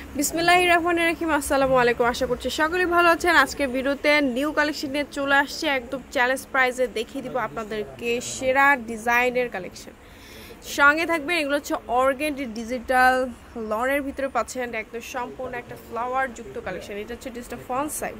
বিসমিল্লাহির রহমানির রহিম। আসসালামু আলাইকুম। আশা করছি সকলেই ভালো আছেন। আজকে ভিডিওতে নিউ কালেকশন নিয়ে চলে আসছে, একদম চ্যালেঞ্জ প্রাইসে দেখিয়ে দিব আপনাদেরকে সেরা ডিজাইনের কালেকশন। সঙ্গে থাকবে এগুলো হচ্ছে অর্গেন্ডি ডিজিটাল লনের ভিতরে পাচ্ছেন একদম সম্পূর্ণ একটা ফ্লাওয়ার যুক্ত কালেকশন। এটা হচ্ছে ডিজিটাল ফ্রন্ট সাইড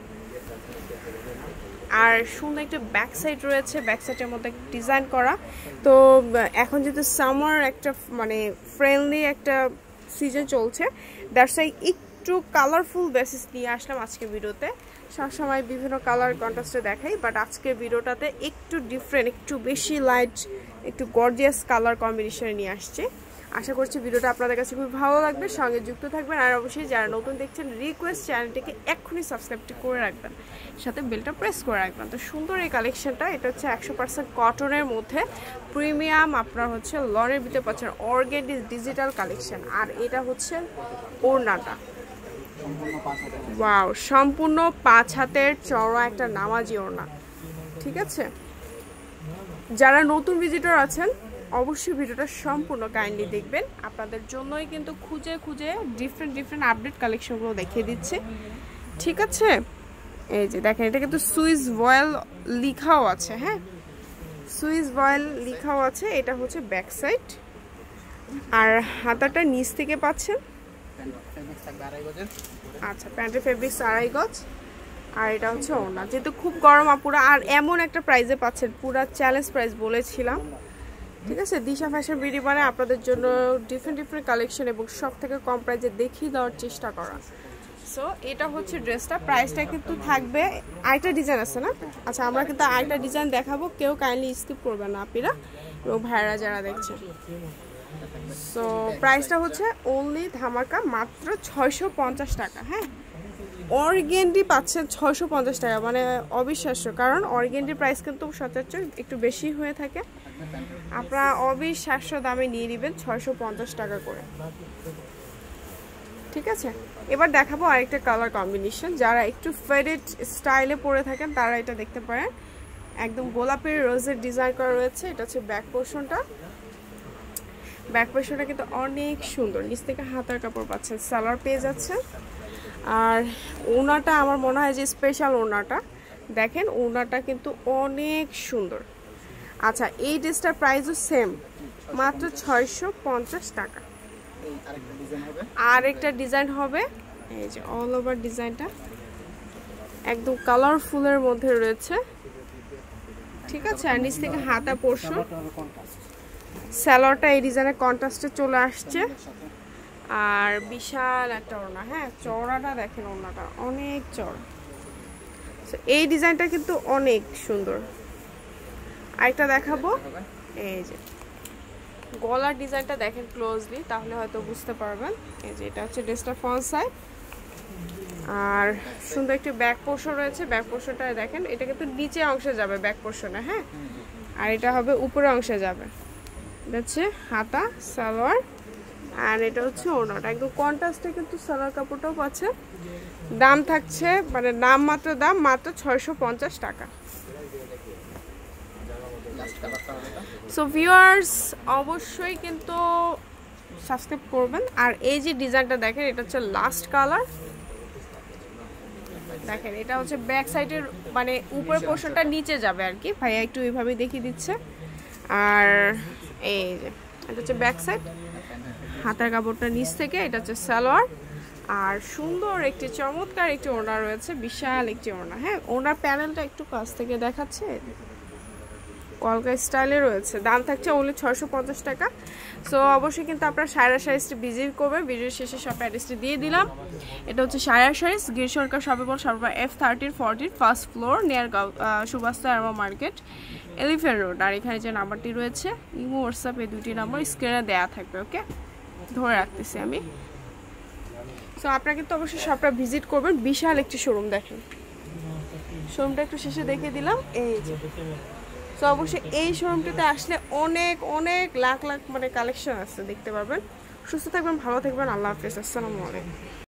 আর সুন্দর একটা ব্যাক সাইড রয়েছে, ব্যাক সাইডের মধ্যে ডিজাইন করা। তো এখন যেহেতু সামার একটা মানে ফ্রেন্ডলি একটা সিজন চলছে, দ্যাটস ওয়াই একটু কালারফুল বেসিস নিয়ে আসলাম আজকে ভিডিওতে। সবসময় বিভিন্ন কালার কন্ট্রাস্টে দেখাই, বাট আজকের ভিডিওটাতে একটু ডিফারেন্ট, একটু বেশি লাইট, একটু গর্জিয়াস কালার কম্বিনেশনে নিয়ে আসছে। আশা করছি ভিডিওটা আপনাদের কাছে খুব ভালো লাগবে, সঙ্গে যুক্ত থাকবেন। আর অবশ্যই যারা নতুন দেখছেন রিকোয়েস্ট চ্যানেলটিকে এক্ষুনি সাবস্ক্রাইব করে রাখবেন, সাথে বেলটা প্রেস করে রাখবেন। তো সুন্দর এই কালেকশনটা, এটা হচ্ছে 100% কটনের মধ্যে প্রিমিয়াম আপনার হচ্ছে লনের ভিতরে পাচ্ছেন অর্গেন্ডি ডিজিটাল কালেকশন। আর এটা হচ্ছে ওড়নাটা, ওয়াও, সম্পূর্ণ 5 হাতের চওড়া একটা নামাজি ওড়না। ঠিক আছে, যারা নতুন ভিজিটর আছেন অবশ্যই ভিডিওটা সম্পূর্ণ কাইন্ডলি দেখবেন। আপনাদের জন্যই কিন্তু খুঁজে খুঁজে ডিফারেন্ট আপডেট কালেকশনগুলো দেখিয়ে দিচ্ছে। ঠিক আছে, এই যে দেখেন, এটা কিন্তু সুইস ভয়েল লিখাও আছে। হ্যাঁ, সুইস ভয়েল লিখাও আছে। এটা হচ্ছে ব্যাক সাইড, আর হাতাটা নিচ থেকে পাচ্ছেন। আচ্ছা, প্যান্টের ফেব্রিক্স 2.5 গজ। আর এটা হচ্ছে ওড়না। যেহেতু খুব গরম আপুরা, আর এমন একটা প্রাইসে পাচ্ছেন, পুরা চ্যালেঞ্জ প্রাইস বলেছিলাম। ঠিক আছে, দিশা ফ্যাশন বিডি মানে আপনাদের জন্য ডিফারেন্ট কালেকশন এবং সব থেকে কম প্রাইসে দেখিয়ে দেওয়ার চেষ্টা করা। সো এটা হচ্ছে ড্রেসটা, প্রাইসটা কিন্তু থাকবে। আরেকটা ডিজাইন আছে না? আচ্ছা, আমরা কিন্তু আরেকটা ডিজাইন দেখাবো, কেউ কাইন্ডলি স্কিপ করবেন না আপনারা এবং ভাইরা যারা দেখছেন। সো প্রাইসটা হচ্ছে অনলি ধামাকা মাত্র 650 টাকা। হ্যাঁ, অর্গেন্ডি পাচ্ছেন 650 টাকা, মানে অবিশ্বাস্য। কারণ অর্গেন্ডির প্রাইস কিন্তু সচরাচর একটু বেশি হয়ে থাকে, আপনারা অবিশ্বাস্য দামে নিয়ে নেবেন 650 টাকা করে। ঠিক আছে, এবার দেখাবো আরেকটা কালার কম্বিনেশন। যারা একটু ফেডেড স্টাইলে পরে থাকেন তারা এটা দেখতে পারেন। একদম গোলাপের রোজের ডিজাইন করা রয়েছে। এটা হচ্ছে ব্যাক পোর্শনটা। ব্যাক পোর্শনটা কিন্তু অনেক সুন্দর, নিচ থেকে হাতার কাপড় পাচ্ছেন, সালোয়ার পেয়ে যাচ্ছেন। আর ওড়নাটা আমার মনে হয় যে স্পেশাল ওড়নাটা দেখেন, ওড়নাটা কিন্তু অনেক সুন্দর। আচ্ছা, এই ড্রেসটার প্রাইসও সেম, মাত্র 650 টাকা। আর একটা ডিজাইন হবে, এই যে অল ওভার ডিজাইনটা একদম কালারফুলের মধ্যে রয়েছে। ঠিক আছে, আর নিচ থেকে হাতা পোর্শন, সালোয়ারটা এই ডিজাইনের কন্ট্রাস্টে চলে আসছে। আর বিশাল একটা ওড়না। হ্যাঁ, চওড়াটা দেখেন, ওড়নাটা অনেক চওড়া। এই ডিজাইনটা কিন্তু অনেক সুন্দর। আরেকটা দেখাবো, এই যে গলার ডিজাইনটা দেখেন ক্লোজলি, তাহলে হয়তো বুঝতে পারবেন। এই যে এটা হচ্ছে ড্রেসটা ফ্রন্ট সাইড, আর সুন্দর একটি ব্যাক পোর্শন রয়েছে। ব্যাক পোর্শনটা দেখেন, এটা কিন্তু নিচে অংশে যাবে ব্যাক পোর্শনে। হ্যাঁ, আর এটা হবে উপরে অংশে যাবে। এটা হচ্ছে হাতা, সালোয়ার, আর এটা হচ্ছে ওড়নাটা। একদম কন্ট্রাস্টে কিন্তু সালোয়ার কাপড়টাও পাচ্ছে। দাম থাকছে, মানে দাম মাত্র 650 টাকা। সো ভিউয়ার্স অবশ্যই কিন্তু সাবস্ক্রাইব করবেন। আর এই যে ডিজাইনটা দেখেন, এটা হচ্ছে লাস্ট কালার। দেখেন, এটা হচ্ছে ব্যাক সাইডের মানে উপরের পোর্শনটা নিচে যাবে আর কি। ভাইয়া একটু এইভাবেই দেখিয়ে দিচ্ছে। আর এই যে এটা হচ্ছে ব্যাক সাইড, হাতার কাপড়টা নিচ থেকে। এটা হচ্ছে সালোয়ার, আর সুন্দর একটি চমৎকার একটি ওড়না রয়েছে, বিশাল একটি ওড়না। হ্যাঁ, ওড়নার প্যানেলটা একটু কাছ থেকে দেখাচ্ছে, কলকা স্টাইলে রয়েছে। দাম থাকছে অনলি 650 টাকা। সো অবশ্যই কিন্তু আপনারা সায়রা শাড়িসটি ভিজিট করবেন। ভিডিওর শেষে সব অ্যাড্রেসটি দিয়ে দিলাম। এটা হচ্ছে সায়রা শাড়িস, গির Sarkar shopping mall, F1340 first floor, near সুভাষতা আরমা মার্কেট, এলিফ্যান্ট রোড। আর এখানে যে নাম্বারটি রয়েছে ইমো হোয়াটসঅ্যাপ, এই দুটি নাম্বার স্ক্রিনে দেওয়া থাকবে। ওকে, ধরে রাখতেছি আমি। সো আপনারা কিন্তু অবশ্যই সবটা ভিজিট করবেন। বিশাল একটি শোরুম দেখেন, শোরুমটা একটু শেষে দেখিয়ে দিলাম। এই যে, তো অবশ্যই এই শোরুমটিতে আসলে অনেক লাখ মানে কালেকশন আছে, দেখতে পারবেন। সুস্থ থাকবেন, ভালো থাকবেন, আল্লাহ হাফেজ, আসসালামু আলাইকুম।